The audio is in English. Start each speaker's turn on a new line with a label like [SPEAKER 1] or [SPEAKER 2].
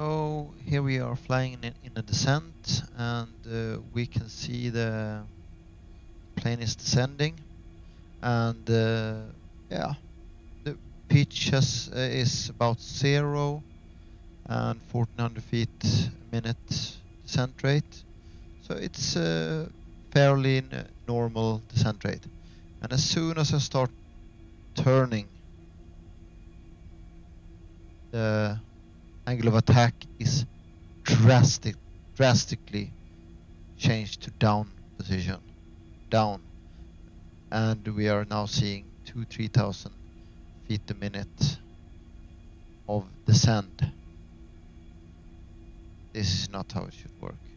[SPEAKER 1] So here we are flying in a descent, and we can see the plane is descending, and yeah, the pitch is about 0 and 1400 feet a minute descent rate. So it's fairly normal descent rate. And as soon as I start turning, the angle of attack is drastically changed to down position, down, and we are now seeing 2,000-3,000 feet a minute of descent. This is not how it should work.